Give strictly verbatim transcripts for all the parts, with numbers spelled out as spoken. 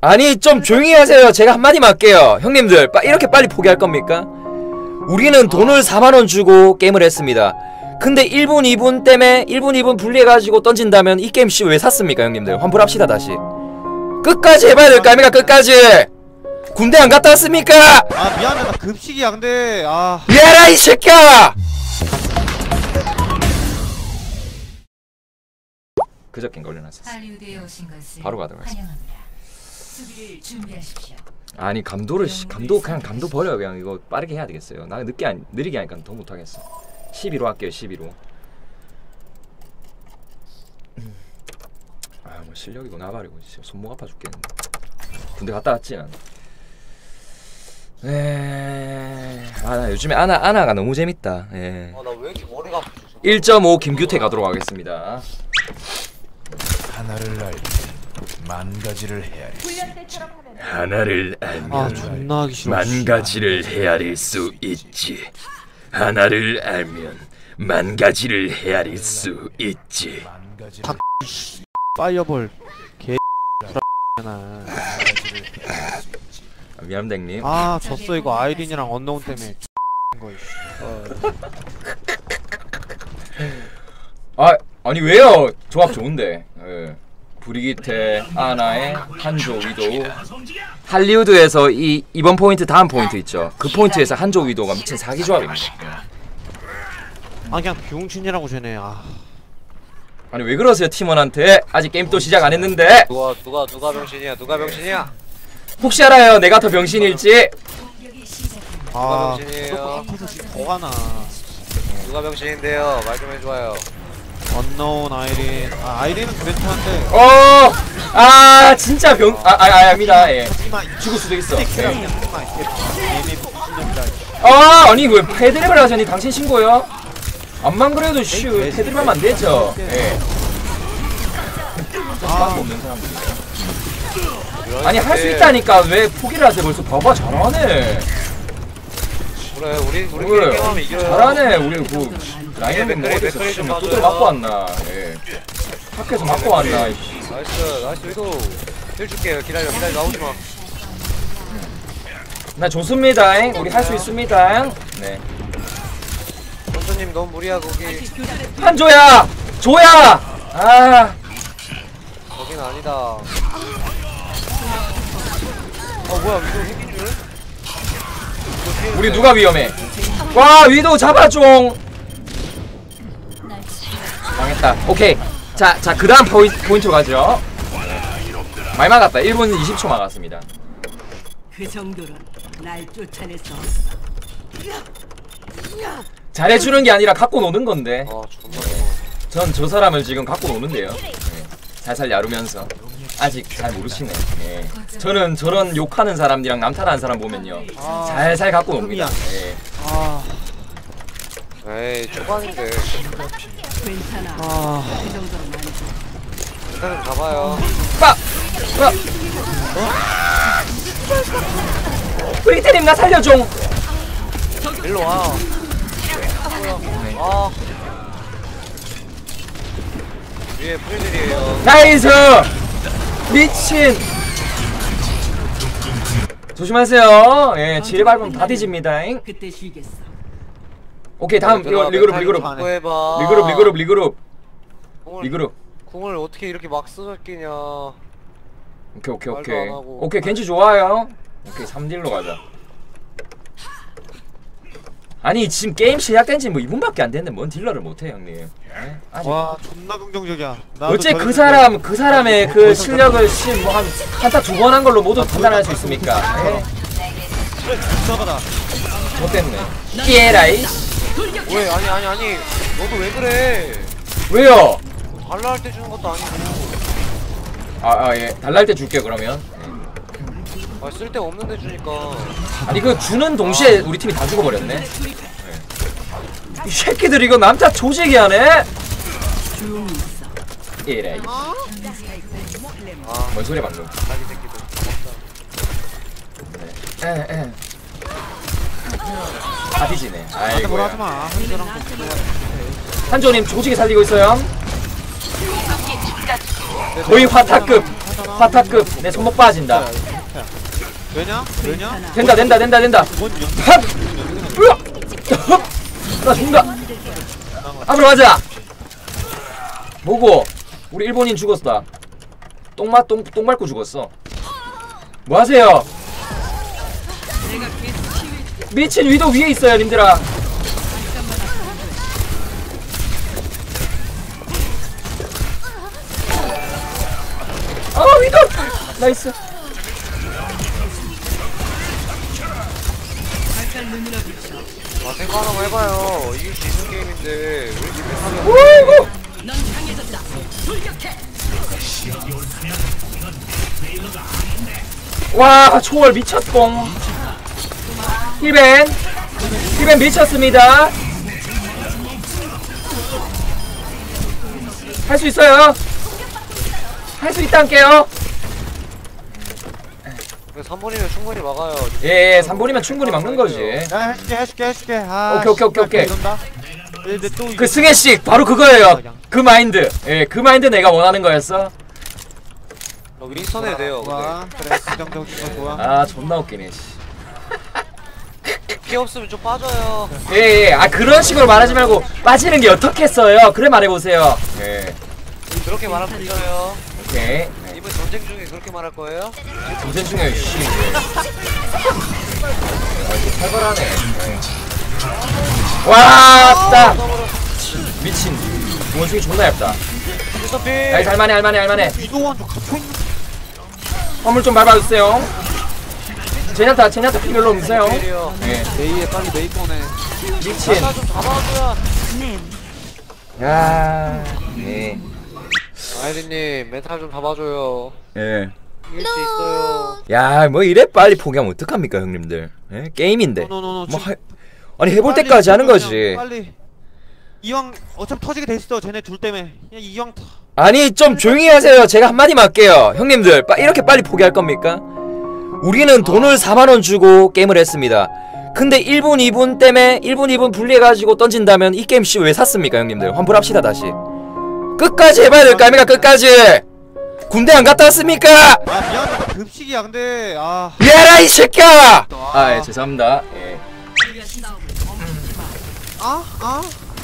아니 좀 조용히 하세요. 제가 한마디만 할게요. 형님들 빠, 이렇게 빨리 포기할 겁니까? 우리는 돈을 사만원 주고 게임을 했습니다. 근데 일 분 이 분 때문에 일 분 이 분 분리해가지고 던진다면 이 게임 씨 왜 샀습니까 형님들? 환불합시다 다시. 끝까지 해봐야 될 거 아닙니까? 끝까지. 군대 안 갔다 왔습니까? 아 미안해 나 급식이야 근데 아 미안해 이 새끼야! 그저껜 걸려놨었어. 바로 가도록 하겠습니다. 아니 감도를 씨, 감도 그냥 감도 버려. 그냥 이거 빠르게 해야 되겠어요. 나 늦게 안, 느리게 하니까 더 못하겠어. 십이로 할게요. 십이로. 음. 아 뭐 실력이고 나발이고 진짜 손목 아파 죽겠는데. 군대 갔다 왔지 난. 에... 아 나 요즘에 아나 아나가 너무 재밌다. 예. 아 나 왜 이렇게 머리가 아프지? 일 점 오 김규태 가도록 하겠습니다. 하나를 알면 만 가지를 헤아릴 하나를 알면 아 존나 하기 싫어. 만 가지를 헤아릴 수 있지. 하나를 알면 만 가지를 헤아릴 수 있지. 다 파이어볼 개 X나. 미안합니다 형님. 아 졌어 이거 아이린이랑 언노운 때문에 거. 아 아니 왜요? 조합 좋은데. 예. 브리기테, 아나의 한조 위도우. 할리우드에서 이 이번 포인트 다음 포인트 있죠. 그 포인트에서 한조 위도우가 미친 사기 조합입니다. 아 그냥 병신이라고 쟤네. 아. 아니 왜 그러세요 팀원한테? 아직 게임 또 시작 안 했는데. 누가 누가 누가 병신이야? 누가 병신이야? 혹시 알아요? 내가 더 병신일지? 아. 병신이에요. 뭐가 나. 누가 병신인데요? 말 좀 해줘요. 언노운 아이린. 아 아이린은 괜찮은데. 어, 아 진짜 병, 아, 아, 아 아닙니다. 예. 죽을 수도 있어. 예. 아, 아니 왜 패드립을 하자니 당신 신고요? 암만 그래도 슈 패드립하면 안 되죠. 예. 아, 없는 사람들이에요. 아니 할 수 있다니까 왜 포기를 하세요? 벌써 봐봐 잘하네. 그래 우리 우리 그래, 게임하면 이겨요. 잘하네. 우리 그 라이언맨 뭐 어디서 두드려 맞고 왔나? 예. 학교에서 맞고 왔나? 나이스 나이스 위도 힐 줄게요. 기다려 기다려 나오지 마. 나 좋습니다. 우리 할 수 있습니다. 네. 선수님 너무 무리야 거기. 한조야! 조야! 아. 거긴 아니다. 아 뭐야 위도 핵인 줄? 우리 누가 위험해? 와 위도 잡아줘. 망했다. 오케이. 자, 자 그 다음 포인, 포인트로 가죠. 많이 막았다. 일 분 이십 초 막았습니다. 그 정도로 날 쫓아냈어. 잘해주는 게 아니라 갖고 노는 건데. 아 존나. 전 저 사람을 지금 갖고 노는데요. 네. 살살 야루면서 아직 잘 모르시네. 네. 저는 저런 욕하는 사람이랑 남탈하는 사람 보면요 아, 살살 갖고 놉니다. 네. 아. 에이 초반인데. 괜찮아. 아. 그 정도로 난 일단 좀 잡아요. 빠! 빠! 브리테님 나 살려줘. 일로 와. 아. 위에 프리들이에요. 나이스! 미친! 조심하세요. 예, 지뢰 밟으면 다 뒤집니다. 그때 쉬겠어. 오케이 다음 이거 리그룹 리그룹 또 해봐. 리그룹 리그룹 리그룹 공을, 리그룹. 공을 어떻게 이렇게 막 쓰기냐. 오케이 오케이 말도 오케이 안 하고. 오케이 겐지 좋아요. 오케이 삼 딜로 가자. 아니 지금 게임 시작된 지 뭐 이 분밖에 안 됐는데 뭔 딜러를 못해 형님. 네? 아직. 와 존나 긍정적이야. 어째 그 사람 그 사람의 그 실력을 뭐한 한타 두 번 한 걸로 모두 판단할 수 있습니까? 네? 이상하다. 저 때문에. 끼에라이. 왜 아니 아니 아니 너도 왜 그래? 왜요? 달라 할 때 주는 것도 아니고. 아, 아 예. 달랄 때 줄게 그러면. 아 쓸데 없는데 주니까. 아니 그 주는 동시에 우리 팀이 다 죽어버렸네. 네. 이 새끼들 이거 남자 조직이 하네. 이래. 아 뭔 소리 방금? 자기 새끼들. 에 에. 다 뒤지네. 아이고. 뭐라 하지 마. 한조랑 한조님 조직이 살리고 있어요. 거의 화타급. 파타급 내 손목 빠진다. 왜냐? 왜냐? 된다 된다 된다 된다. 뭔 영? 핫! 으악! 헉! 나 죽는다. 앞으로 가자. 뭐고? 우리 일본인 죽었다. 똥마 똥, 똥 밟고 죽었어. 뭐 하세요? 미친 위도 위에 있어요, 님들아. 아, 위도! 나이스. 아 생각하는 거 해봐요. 이길 수 있는 게임인데 왜 이렇게 하면 오이고! 와, 초월 미쳤공. 힐벤. 힐벤 미쳤습니다. 할 수 있어요. 할 수 있다니까요. 삼 번이면 충분히 막아요. 예, 예, 삼 번이면 충분히 막는 거지. 야 해줄게 해줄게 해줄게. 아, 오케이, 오케이, 오케이, 오케이. 이런다. 근데 또 그 승혜씨 바로 그거예요. 그 마인드. 예, 그 마인드 내가 원하는 거였어. 어, 윈스턴 해야 돼요. 좋아. 그래 긍정적인 거 좋아. 아, 존나 웃기네. 씨. 근데 피 없으면 좀 빠져요. 예, 예. 아, 그런 식으로 말하지 말고 빠지는 게 어떻겠어요. 그래 말해보세요. 예. 그렇게 말하면 되잖아요. 오케이. 네. 이번 전쟁 중에 그렇게 말할 거예요? 전쟁 중에 씨. 예. 아, 이거 살벌하네. 네. 와, 따. 미친. 원숭이 존나 얇다. 윈스턴 피. 나이스, 할만해, 할만해, 할만해. 위도원 좀 갇혀 있는. 화물 좀 밟아주세요. 제냐타, 제냐타 피 별로 없어요. 필이요. 예. 메이에 빨리 메이 꺼내. 미친. 나좀 잡아줘야. 야, 예. 아이리님 멘탈 좀 잡아줘요. 예. 이길 수 있어요. 야, 뭐 이래 빨리 포기하면 어떡합니까, 형님들? 예? 게임인데. 노노노. 뭐 하... 아니 해볼 때까지 하는 거지. 빨리. 이왕 어차피 터지게 돼 있어. 쟤네 둘 때문에. 그냥 이왕 터. 아니 좀 조용히 하세요. 제가 한마디만 할게요. 형님들 빠, 이렇게 빨리 포기할 겁니까? 우리는 돈을 사만 원 주고 게임을 했습니다. 근데 일 분 이 분 때문에 일 분 이 분 분리해가지고 던진다면 이 게임 씨 왜 샀습니까, 형님들? 환불합시다 다시. 끝까지 해봐야 될 거 아닙니까? 끝까지. 군대 안 갔다 왔습니까? 아 미안해. 급식이야. 근데 아. 미안하 이 새끼야. 아, 예, 죄송합니다. 예. 아? 아?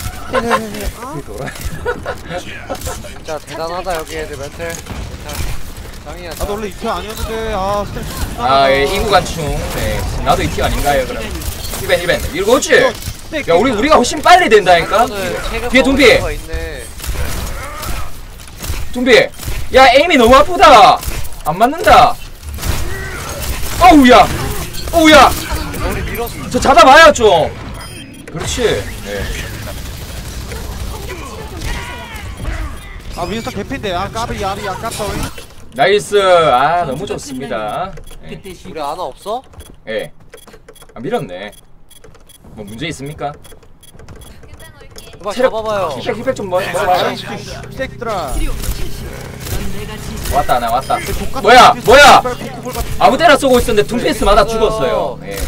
진짜 대단하다 여기 애들 멘탈. 짱이야. 나도 원래 이티 아니었는데 아 스트레스. 아, 예, 인구 간충. 네, 나도 이 티 아닌가요, 그럼? 힐벤, 힐벤. 이거지? 야, 우리 우리가 훨씬 빨리 된다니까. 뒤에 둠비. 둠비. 야, 에임이 너무 아프다. 안 맞는다. 어우야. 어우야. 우리 밀었어. 저 잡아봐요 좀. 그렇지. 네. 아 윈스턴 개핀데 아 까비 야비 아깝다. 나이스. 아, 너무 좋습니다. 예. 그때 시 우리 아나 없어? 예. 아, 밀었네. 뭐 문제 있습니까? 이봐 체력- 잡아봐요. 힐팩 힐팩 좀 먹- 먹어봐요. 새끼들아. 왔다, 나 왔다. 뭐야, 뭐야? 아무 데나 쏘고 있었는데 둠피스 맞아 죽었어요. 예.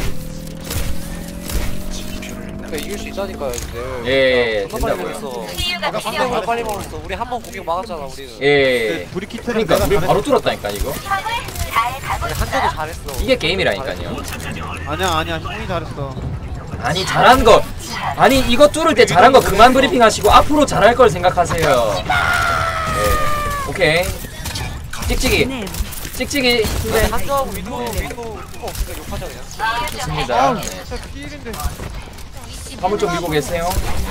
그러니까 이길 수 있다니까요 근데. 예, 존나 빨리 된다고요. 먹었어. 삼 대보다 빨리 먹었어. 우리 한 번 공격 막았잖아 우리는. 예. 브리키트는 그러니까 내가 우리 잘했어. 바로 뚫었다니까 이거. 우리 한대도 잘했어. 이게 게임이라니까요. 아니야 아니야 형이 잘했어. 아니 잘한 거. 아니 이거 뚫을 때 잘한 거 그만 브리핑 하시고 앞으로 잘할 걸 생각하세요. 예. 오케이. 찍찍이. 찍찍이. 근데 한조하고 위도 위도 그거 없으니까 욕하자 그냥. 좋습니다. 네. 진짜 필인데. 화물 좀 밀고 계세요.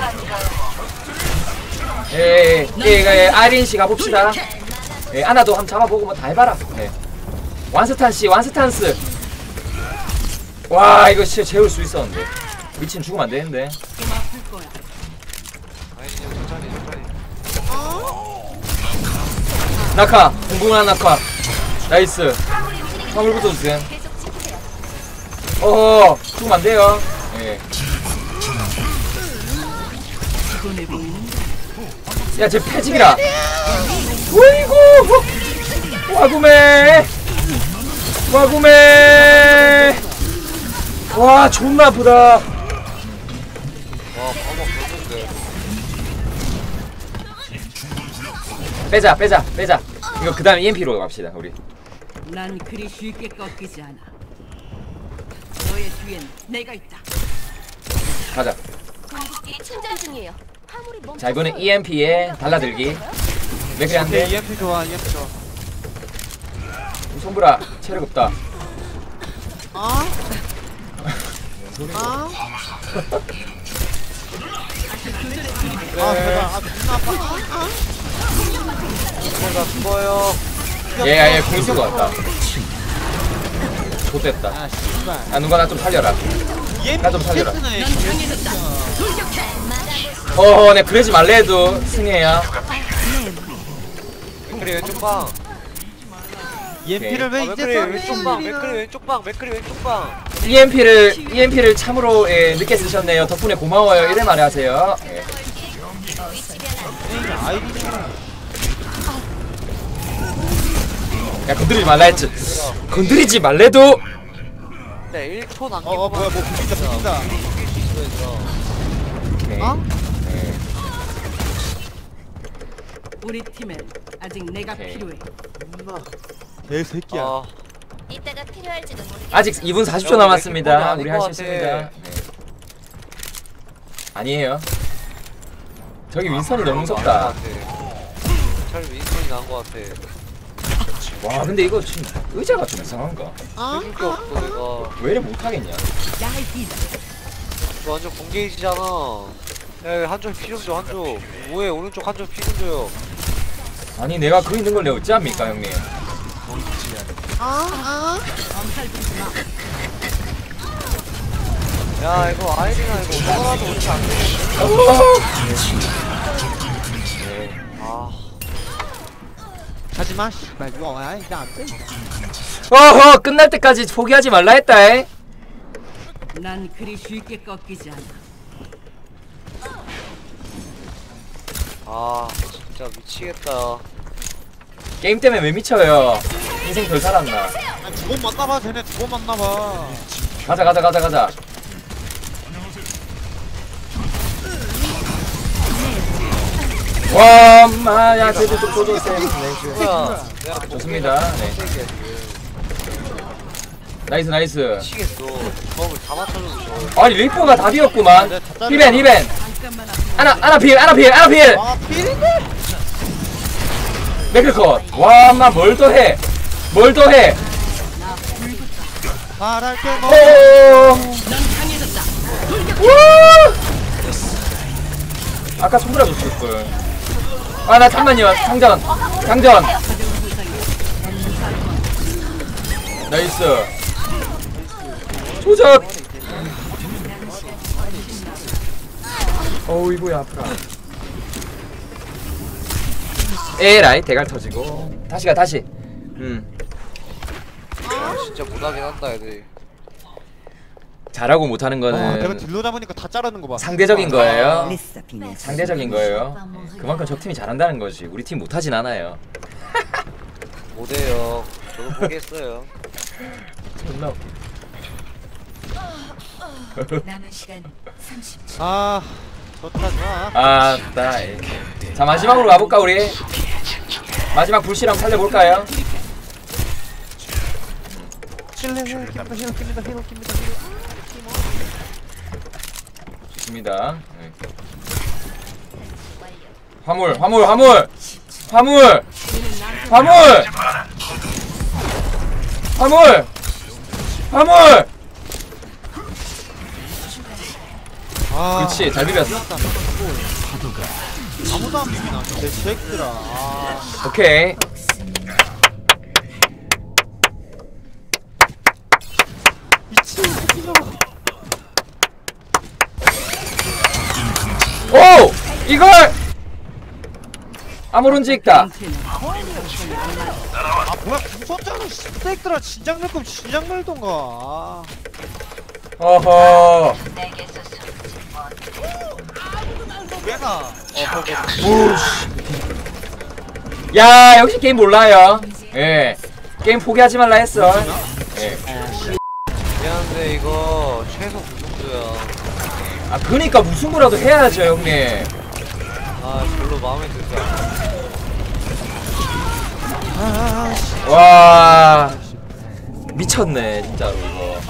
예, 예, 예, 예, 아린 씨 가봅시다. 예, 아나도 한번 잡아보고 뭐 다 해봐라. 네. 완스탄 씨, 완스탄스. 와, 이거 진짜 재울 수 있었는데. 미친 죽으면 안 되는데. 좀 아플 거야. 아이님 천천히 천천히. 낙하, 공공한 낙하. 나이스. 화물부터 주세요. 어허, 죽으면 안 돼요. 예. 피곤해 보이는데. 야, 쟤 패직이라. 어이구, 와구매, 와구매. 와, 존나 아프다. 와 방금 졌는데. 빼자, 빼자, 빼자. 이거 그 다음에 이엠피로 갑시다 우리. 난 그리 쉽게 꺾이지 않아. 너의 뒤엔 내가 있다. 가자. 공급기 충전 중이에요. 화물이 멈춰. 자 이번엔 이엠피에 달라들기. 맥크리 오케이 한대. 이엠피 좋아 이엠피 좋아. 손브라 체력 없다. 아? 아? 아 제발 아 존나 아파. 아? 나 죽어요. 얘얘 공 쓰고 왔다. 좋됐다. 아 씨발. 아 누가 나 좀 살려라. 이엠피 나좀 살려라. 캐스네. 어허 내 그러지 말래 해도 승혜야. 맥크리 왼쪽 방. 이엠피를 왜 아, 이제 맥크리 써? 왼쪽 방. 맥크리 왼쪽 방. 맥크리 왼쪽 방. 이엠피를 이엠피를 참으로 예, 늦게 쓰셨네요. 덕분에 고마워요. 이래 말하세요. 예. 아이디 야 건드리지 말라 했지. 건드리지 말래도. 네, 일 초 남기고. 어, 어 뭐야 뭐 붙인다 붙인다. 오케이. 어? 예. 우리 팀엔 아직 내가 오케이. 필요해. 내 새끼야. 아, 이따가 필요할지도 모르겠어. 아직 이 분 사십 초 야, 우리 남았습니다. 맥주 우리 아닌 할 수 것 같아. 있습니다. 네. 아니에요. 저기 윈선이 너무 무섭다. 차라리 윈스턴이 나은 것 같아. 와 근데 이거 지금 의자가 좀 이상한가? 해줄 게 없어, 내가. 왜 이래 못하겠냐? 너 완전 공개이지잖아. 야, 한쪽 피 좀 줘, 한쪽. 뭐해, 오른쪽 한쪽 피 좀 줘요. 아니 내가 그 있는 걸 내가 어찌합니까 형님? 야, 이거 아이디나 이거 오더라도 오지 안 돼. 네. 아, 하지마 씨발 이거 아 이제 안 돼. 어허 끝날 때까지 포기하지 말라 했다. 에? 난 그리 쉽게 꺾이지 않아. 아, 진짜 미치겠다. 게임 때문에 왜 미쳐요? 인생 덜 살았나? 아, 두 번 만나봐 쟤네 두 번 만나봐. 가자 가자 가자 가자. 와, 마야 제대로 도도세. 뭐야, 내가 좋습니다. 네. 나이스 나이스. 미치겠어. 조합을 다 맞춰줘도 저. 아니 리포가 답이었구만. 히벤 히벤. 잠깐만 앞. 아나 아나 필 아나 필 아나 필. 아 필인데? 맥클컷. 와, 마 뭘 더 해? 뭘 더 해? 말할 게 뭐? 오. 넌 강해졌다. 우! 아까 손브라 줬을 걸. 아, 나 잠만요. 상전. 상전. 나이스. 조작. 어우, 이거야 아프다. 에라이 대갈 터지고. 다시 가 다시. 음. 아, 진짜 못하긴 한다, 애들이. 잘하고 못하는 와 내가 거는 딜로 잡으니까 다 자르는 거 봐. 상대적인 거예요. 네. 상대적인 거예요. 그만큼 적 팀이 잘한다는 거지. 우리 팀 못하진 않아요. 못해요. 저도 포기했어요. 존나. 남은 시간 삼십 초. 아 좋다 좋아. 아, 따이. 자 마지막으로 가볼까 우리? 마지막 불씨랑 살려볼까요? 힐러 힐러 깁니다 힐러 깁니다 힐러 깁니다 힐러. 좋습니다. 네. 화물, 화물, 화물, 화물, 화물, 화물, 화물. 아 그렇지, 잘 비볐어. 아무도 안 비비나 내 새끼들아. 아 오케이. 미친 새끼들아. 오, 이걸 아무런지 있다. 아 뭐야 무섭잖아 새끼들아. 진작 낼거면 진작 낼던가. 아. 어허. 왜나? 야, 역시 게임 몰라요. 예, 게임 포기하지 말라 했어. 예. 미안한데, 이거 최소 구속도야. 아, 그러니까 무슨 거라도 해야죠, 형님. 아, 별로 마음에 들지 않아. 아, 와 미쳤네 진짜로 이거.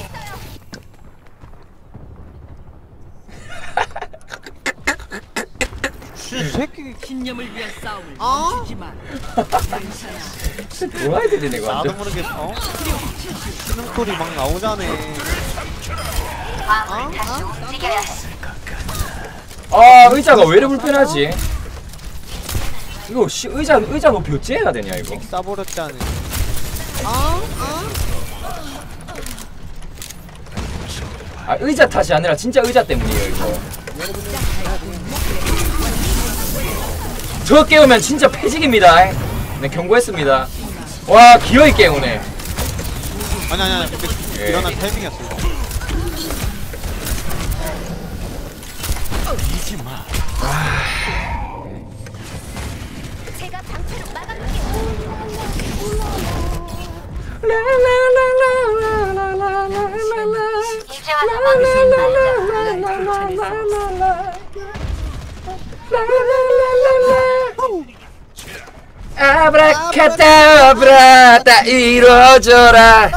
씨, 새끼. 신념을 위한 싸움을 아? 멈추지 마. 뭐야 애들이네 이거 나도 완전. 모르게 어? 신음 소리 막 나오자네. 어? 어? 아 의자가 왜 이렇게 불편하지? 이거 씨 의자 의자 뭐 교체해야 되냐 이거? 싸버렸다네. 아 의자 탓이 아니라 진짜 의자 때문이에요 이거. 저 깨우면 진짜 패직입니다. 네 경고했습니다. 와 기어이 깨우네. 아니 아니 아니 근데 예. 일어난 타이밍이었어 이거. 제가 방패로 막아볼게요. 이제와 아브라카다브라 다 이루어져라.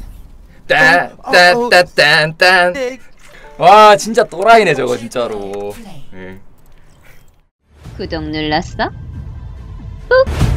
딴딴딴딴딴. 와 진짜 또라이네 저거 진짜로. 예. 구독 눌렀어? 꾹!